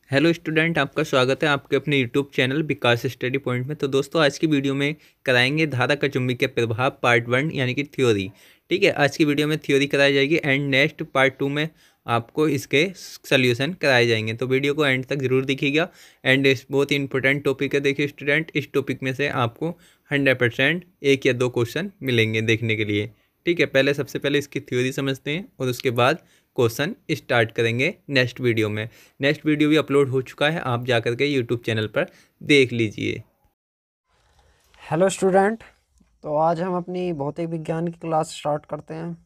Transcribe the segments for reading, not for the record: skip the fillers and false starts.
Hello student, आपका स्वागत है आपके अपने YouTube channel Vikas study point में। तो दोस्तों, आज की वीडियो में कराएंगे धारा का चुंबकीय प्रभाव पार्ट 1 यानी कि थ्योरी। ठीक है, आज की वीडियो में थ्योरी कराई जाएगी एंड नेक्स्ट पार्ट 2 में आपको इसके सॉल्यूशन कराए जाएंगे। तो वीडियो को एंड तक जरूर देखिएगा। एंड इस बहुत ही इंपॉर्टेंट टॉपिक है। देखिए स्टूडेंट, इस टॉपिक में से आपको 100% एक या दो क्वेश्चन मिलेंगे देखने के लिए। ठीक है, सबसे पहले इसकी थ्योरी समझते हैं और उसके बाद क्वेश्चन स्टार्ट करेंगे नेक्स्ट वीडियो में। नेक्स्ट वीडियो भी अपलोड हो चुका है, आप जा कर के यूट्यूब चैनल पर देख लीजिए। हेलो स्टूडेंट, तो आज हम अपनी भौतिक विज्ञान की क्लास स्टार्ट करते हैं।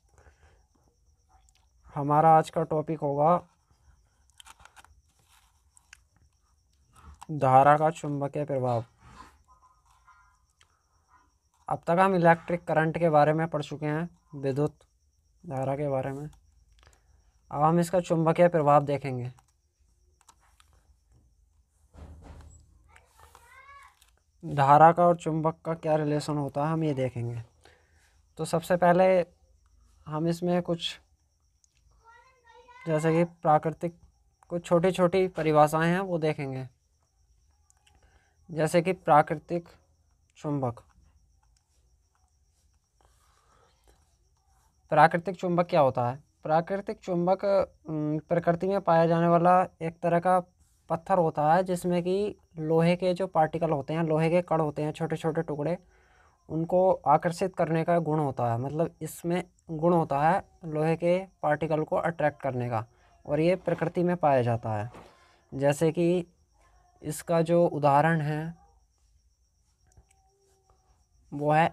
हमारा आज का टॉपिक होगा धारा का चुंबकीय प्रभाव। अब तक हम इलेक्ट्रिक करंट के बारे में पढ़ चुके हैं, विद्युत धारा के बारे में। अब हम इसका चुंबकीय प्रभाव देखेंगे। धारा का और चुंबक का क्या रिलेशन होता है हम ये देखेंगे। तो सबसे पहले हम इसमें कुछ जैसे कि प्राकृतिक कुछ छोटी छोटी परिभाषाएं हैं वो देखेंगे। जैसे कि प्राकृतिक चुंबक। प्राकृतिक चुंबक क्या होता है? प्राकृतिक चुंबक प्रकृति में पाया जाने वाला एक तरह का पत्थर होता है जिसमें कि लोहे के जो पार्टिकल होते हैं, लोहे के कण होते हैं, छोटे छोटे टुकड़े, उनको आकर्षित करने का गुण होता है। मतलब इसमें गुण होता है लोहे के पार्टिकल को अट्रैक्ट करने का, और ये प्रकृति में पाया जाता है। जैसे कि इसका जो उदाहरण है वो है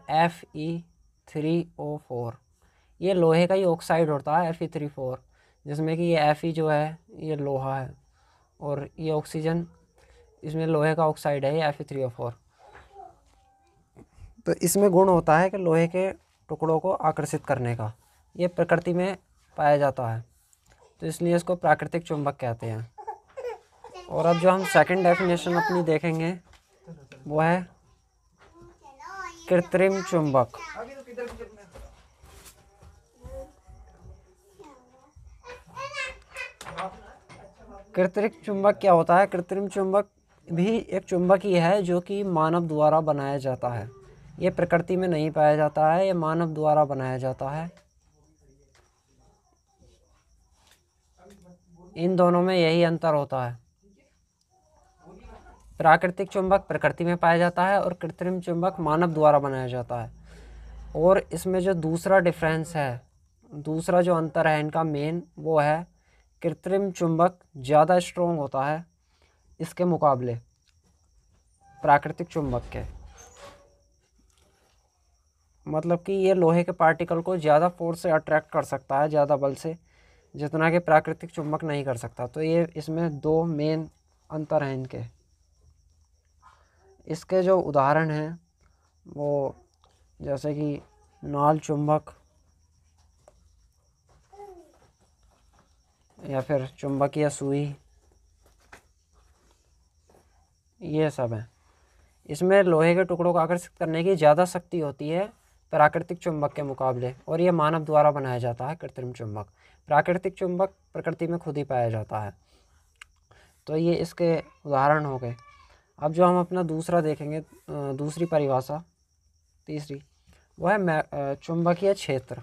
Fe3O4। ये लोहे का ही ऑक्साइड होता है Fe3O4, जिसमें कि ये Fe जो है ये लोहा है और ये ऑक्सीजन इसमें लोहे का ऑक्साइड है, ये Fe3O4। तो इसमें गुण होता है कि लोहे के टुकड़ों को आकर्षित करने का। ये प्रकृति में पाया जाता है, तो इसलिए इसको प्राकृतिक चुंबक कहते हैं। और अब जो हम सेकंड डेफिनेशन अपनी देखेंगे वो है कृत्रिम चुंबक। कृत्रिम चुंबक क्या होता है? कृत्रिम चुंबक भी एक चुंबक ही है जो कि मानव द्वारा बनाया जाता है। ये प्रकृति में नहीं पाया जाता है, ये मानव द्वारा बनाया जाता है। इन दोनों में यही अंतर होता है। प्राकृतिक चुंबक प्रकृति में पाया जाता है और कृत्रिम चुंबक मानव द्वारा बनाया जाता है। और इसमें जो दूसरा डिफरेंस है, दूसरा जो अंतर है इनका मेन, वो है कृत्रिम चुंबक ज़्यादा स्ट्रोंग होता है इसके मुकाबले प्राकृतिक चुंबक के। मतलब कि ये लोहे के पार्टिकल को ज़्यादा फोर्स से अट्रैक्ट कर सकता है, ज़्यादा बल से, जितना कि प्राकृतिक चुंबक नहीं कर सकता। तो ये इसमें दो मेन अंतर हैं इनके। इसके जो उदाहरण हैं वो जैसे कि नाल चुंबक या फिर चुंबकीय सुई, ये सब है। इसमें लोहे के टुकड़ों को आकर्षित करने की ज़्यादा शक्ति होती है प्राकृतिक चुंबक के मुकाबले, और ये मानव द्वारा बनाया जाता है कृत्रिम चुंबक। प्राकृतिक चुंबक प्रकृति में खुद ही पाया जाता है। तो ये इसके उदाहरण हो गए। अब जो हम अपना दूसरा देखेंगे, दूसरी परिभाषा, तीसरी, वो है चुंबकीय क्षेत्र।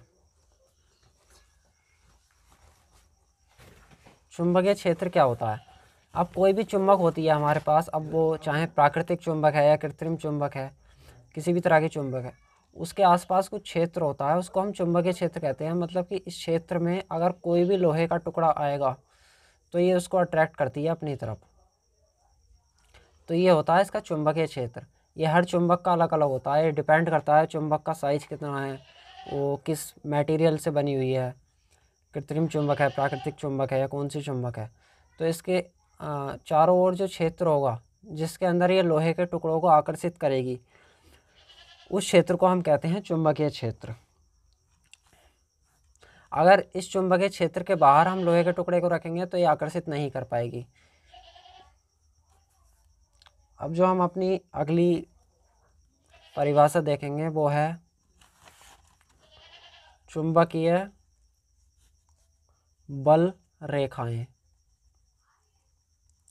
चुंबकीय क्षेत्र क्या होता है? अब कोई भी चुंबक होती है हमारे पास, अब वो चाहे प्राकृतिक चुंबक है या कृत्रिम चुंबक है, किसी भी तरह की चुंबक है, उसके आसपास कुछ क्षेत्र होता है, उसको हम चुंबकीय क्षेत्र कहते हैं। मतलब कि इस क्षेत्र में अगर कोई भी लोहे का टुकड़ा आएगा तो ये उसको अट्रैक्ट करती है अपनी तरफ। तो ये होता है इसका चुंबकीय क्षेत्र। ये हर चुंबक का अलग अलग होता है, ये डिपेंड करता है चुंबक का साइज कितना है, वो किस मटेरियल से बनी हुई है, कृत्रिम चुंबक है, प्राकृतिक चुंबक है, या कौन सी चुंबक है। तो इसके चारों ओर जो क्षेत्र होगा जिसके अंदर ये लोहे के टुकड़ों को आकर्षित करेगी, उस क्षेत्र को हम कहते हैं चुंबकीय क्षेत्र। अगर इस चुंबकीय क्षेत्र के बाहर हम लोहे के टुकड़े को रखेंगे तो ये आकर्षित नहीं कर पाएगी। अब जो हम अपनी अगली परिभाषा देखेंगे वो है चुंबकीय बल रेखाएं।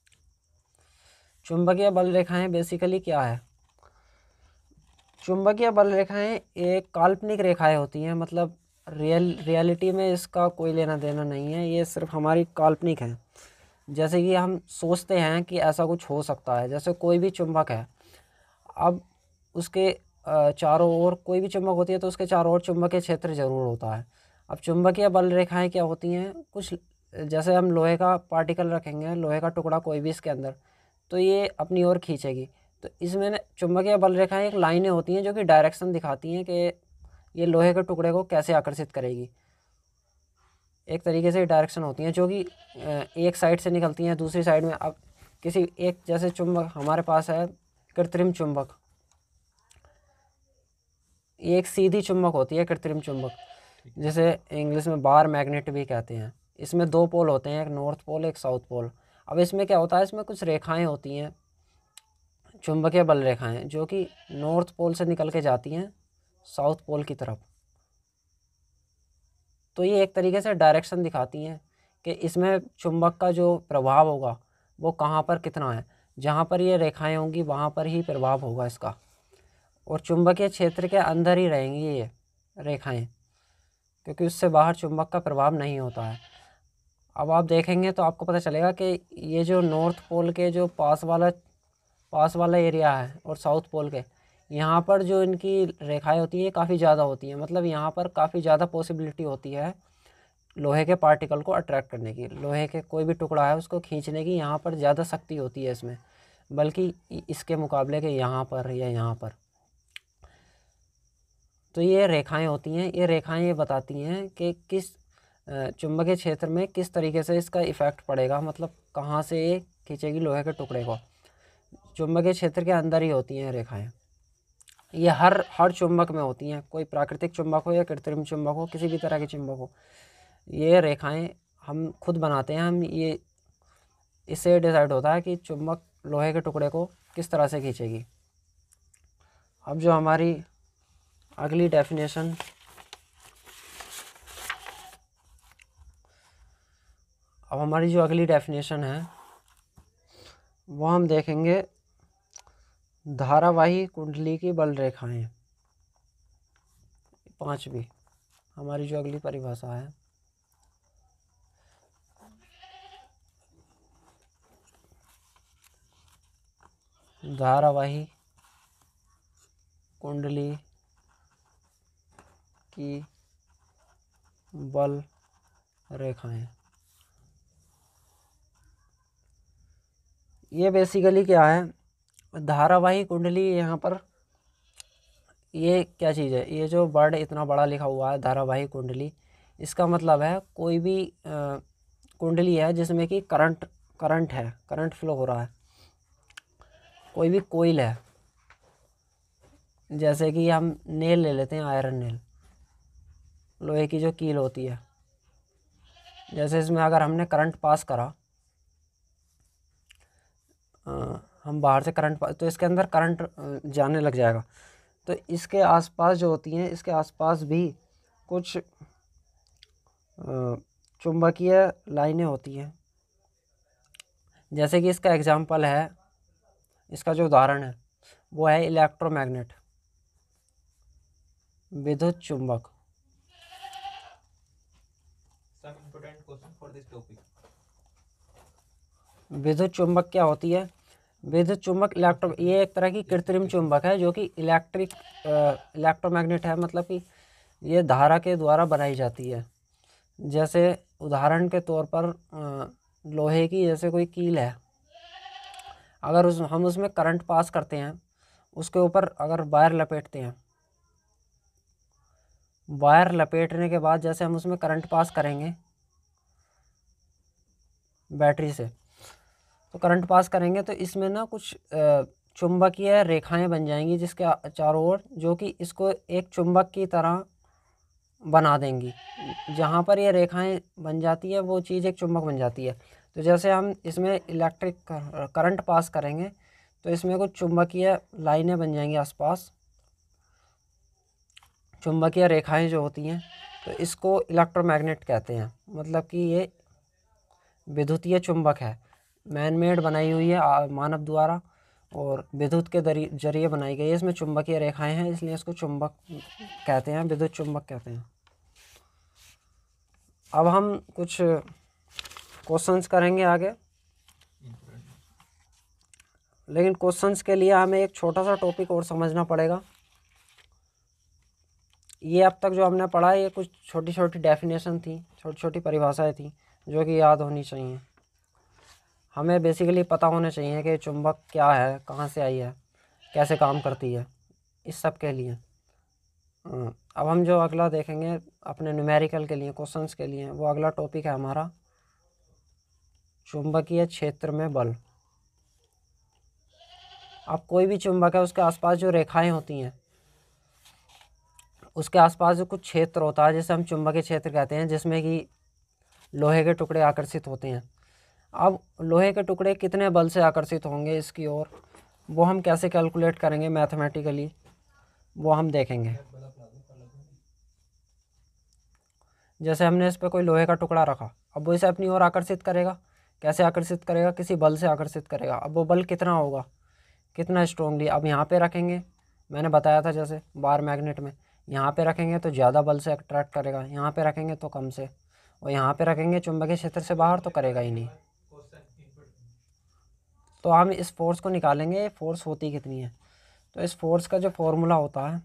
चुंबकीय बल रेखाएं बेसिकली क्या है? चुंबकीय बल रेखाएं एक काल्पनिक रेखाएं होती हैं, मतलब रियलिटी में इसका कोई लेना देना नहीं है, ये सिर्फ हमारी काल्पनिक है। जैसे कि हम सोचते हैं कि ऐसा कुछ हो सकता है, जैसे कोई भी चुंबक है, अब उसके चारों ओर कोई भी चुंबक होती है तो उसके चारों ओर चुंबकीय क्षेत्र जरूर होता है। अब चुंबकीय बल रेखाएं क्या होती हैं? कुछ जैसे हम लोहे का पार्टिकल रखेंगे, लोहे का टुकड़ा कोई भी इसके अंदर, तो ये अपनी ओर खींचेगी। तो इसमें चुंबकीय बल रेखाएं एक लाइनें होती हैं जो कि डायरेक्शन दिखाती हैं कि ये लोहे के टुकड़े को कैसे आकर्षित करेगी। एक तरीके से डायरेक्शन होती हैं जो कि एक साइड से निकलती हैं दूसरी साइड में। अब किसी एक जैसे चुंबक हमारे पास है, कृत्रिम चुंबक, ये एक सीधी चुंबक होती है कृत्रिम चुंबक, जिसे इंग्लिश में बार मैग्नेट भी कहते हैं। इसमें दो पोल होते हैं, एक नॉर्थ पोल एक साउथ पोल। अब इसमें क्या होता है, इसमें कुछ रेखाएं होती हैं, चुंबकीय बल रेखाएं, जो कि नॉर्थ पोल से निकल के जाती हैं साउथ पोल की तरफ। तो ये एक तरीके से डायरेक्शन दिखाती हैं कि इसमें चुंबक का जो प्रभाव होगा वो कहाँ पर कितना है। जहाँ पर ये रेखाएं होंगी वहाँ पर ही प्रभाव होगा इसका, और चुंबकीय क्षेत्र के अंदर ही रहेंगी ये रेखाएं, क्योंकि उससे बाहर चुंबक का प्रभाव नहीं होता है। अब आप देखेंगे तो आपको पता चलेगा कि ये जो नॉर्थ पोल के जो पास वाला एरिया है और साउथ पोल के, यहाँ पर जो इनकी रेखाएं होती हैं काफ़ी ज़्यादा होती हैं। मतलब यहाँ पर काफ़ी ज़्यादा पॉसिबिलिटी होती है लोहे के पार्टिकल को अट्रैक्ट करने की, लोहे के कोई भी टुकड़ा है उसको खींचने की यहाँ पर ज़्यादा शक्ति होती है इसमें, बल्कि इसके मुकाबले के यहाँ पर या यहाँ पर। तो ये रेखाएं होती हैं, ये रेखाएं ये बताती हैं कि किस चुंबकीय क्षेत्र में किस तरीके से इसका इफ़ेक्ट पड़ेगा, मतलब कहाँ से ये खींचेगी लोहे के टुकड़े को। चुंबकीय क्षेत्र के अंदर ही होती हैं रेखाएं। ये हर चुंबक में होती हैं, कोई प्राकृतिक चुंबक हो या कृत्रिम चुंबक हो, किसी भी तरह के चुंबक हो, ये रेखाएं हम खुद बनाते हैं। हम ये इससे डिसाइड होता है कि चुंबक लोहे के टुकड़े को किस तरह से खींचेगी। अब जो हमारी अगली डेफिनेशन, है वो हम देखेंगे धारावाही कुंडली की बल रेखाएं। पांचवी हमारी जो अगली परिभाषा है, धारावाही कुंडली की बल रेखाएं। ये बेसिकली क्या है, धारावाही कुंडली, यहाँ पर ये क्या चीज़ है, ये जो वर्ड इतना बड़ा लिखा हुआ है धारावाही कुंडली, इसका मतलब है कोई भी कुंडली है जिसमें कि करंट फ्लो हो रहा है। कोई भी कोइल है, जैसे कि हम नेल ले लेते हैं, आयरन नेल, लोहे की जो कील होती है, जैसे इसमें अगर हमने करंट पास करा, हम बाहर से करंट तो इसके अंदर करंट जाने लग जाएगा। तो इसके आसपास जो होती हैं, इसके आसपास भी कुछ चुंबकीय लाइनें होती हैं। जैसे कि इसका एग्जांपल है, इसका जो उदाहरण है वो है इलेक्ट्रोमैग्नेट, विद्युत चुंबक। विद्युत चुंबक क्या होती है? विद्युत चुंबक ये एक तरह की कृत्रिम चुंबक है जो कि इलेक्ट्रोमैग्नेट है, मतलब कि ये धारा के द्वारा बनाई जाती है। जैसे उदाहरण के तौर पर लोहे की जैसे कोई कील है, अगर हम उसमें करंट पास करते हैं, उसके ऊपर अगर वायर लपेटते हैं, वायर लपेटने के बाद जैसे हम उसमें करंट पास करेंगे बैटरी से, तो करंट पास करेंगे तो इसमें ना कुछ चुंबकीय रेखाएं बन जाएंगी जिसके चारों ओर, जो कि इसको एक चुंबक की तरह बना देंगी। जहाँ पर ये रेखाएं बन जाती है वो चीज़ एक चुंबक बन जाती है। तो जैसे हम इसमें इलेक्ट्रिक करंट पास करेंगे तो इसमें कुछ चुंबकीय लाइनें बन जाएंगी आसपास, चुंबकीय रेखाएं जो होती हैं, तो इसको इलेक्ट्रोमैग्नेट कहते हैं। मतलब कि ये विद्युतीय चुंबक है। मैन मेड बनाई हुई है मानव द्वारा और विद्युत के जरिए बनाई गई है। इसमें चुंबकीय रेखाएं हैं, इसलिए इसको चुंबक कहते हैं, विद्युत चुंबक कहते हैं। अब हम कुछ क्वेश्चंस करेंगे आगे, लेकिन क्वेश्चंस के लिए हमें एक छोटा सा टॉपिक और समझना पड़ेगा। ये अब तक जो हमने पढ़ा ये कुछ छोटी छोटी डेफिनेशन थी, छोटी छोटी परिभाषाएं थी जो कि याद होनी चाहिए। हमें बेसिकली पता होना चाहिए कि चुंबक क्या है, कहाँ से आई है, कैसे काम करती है, इस सब के लिए। अब हम जो अगला देखेंगे अपने न्यूमेरिकल के लिए, क्वेश्चंस के लिए, वो अगला टॉपिक है हमारा चुंबकीय क्षेत्र में बल। अब कोई भी चुंबक है उसके आसपास जो रेखाएं होती हैं, उसके आसपास जो कुछ क्षेत्र होता है जिसे हम चुंबकीय क्षेत्र कहते हैं, जिसमें कि लोहे के टुकड़े आकर्षित होते हैं। अब लोहे के टुकड़े कितने बल से आकर्षित होंगे इसकी ओर, वो हम कैसे कैलकुलेट करेंगे मैथमेटिकली, वो हम देखेंगे। जैसे हमने इस पर कोई लोहे का टुकड़ा रखा, अब वो इसे अपनी ओर आकर्षित करेगा। कैसे आकर्षित करेगा? किसी बल से आकर्षित करेगा। अब वो बल कितना होगा, कितना स्ट्रोंगली। अब यहाँ पे रखेंगे, मैंने बताया था जैसे बार मैग्नेट में, यहाँ पे रखेंगे तो ज़्यादा बल से अट्रैक्ट करेगा, यहाँ पे रखेंगे तो कम से, और यहाँ पे रखेंगे चुंबकीय क्षेत्र से बाहर तो करेगा ही नहीं। तो हम इस फोर्स को निकालेंगे, फोर्स होती कितनी है। तो इस फोर्स का जो फॉर्मूला होता है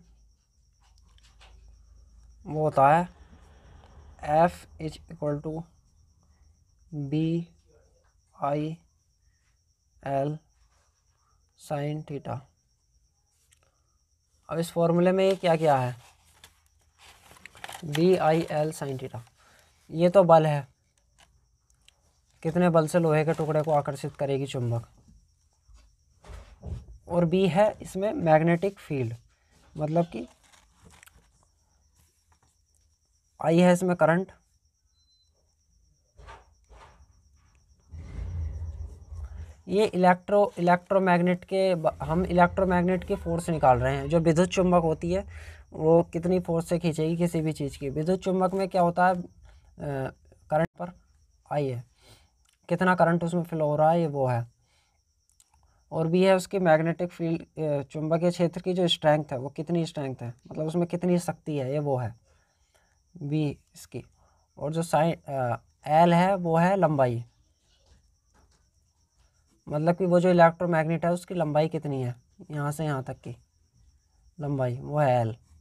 वो होता है F is equal to BI L sine theta. अब इस फॉर्मूले में ये क्या क्या है, BI L साइन थीटा, ये तो बल है, कितने बल से लोहे के टुकड़े को आकर्षित करेगी चुंबक, और B है इसमें मैग्नेटिक फील्ड, मतलब कि I है इसमें करंट, ये इलेक्ट्रोमैग्नेट के, हम इलेक्ट्रोमैग्नेट की फोर्स निकाल रहे हैं। जो विद्युत चुंबक होती है वो कितनी फोर्स से खींचेगी किसी भी चीज़ की। विद्युत चुंबक में क्या होता है, करंट पर आई है, कितना करंट उसमें फ्लो हो रहा है, ये वो है। और भी है उसकी मैग्नेटिक फील्ड, चुंबकीय क्षेत्र की जो स्ट्रेंथ है वो कितनी स्ट्रेंथ है, मतलब उसमें कितनी शक्ति है, ये वो है बी इसकी। और जो साइन एल है वो है लंबाई, मतलब कि वो जो इलेक्ट्रोमैग्नेट है उसकी लंबाई कितनी है, यहाँ से यहाँ तक की लंबाई, वो है एल।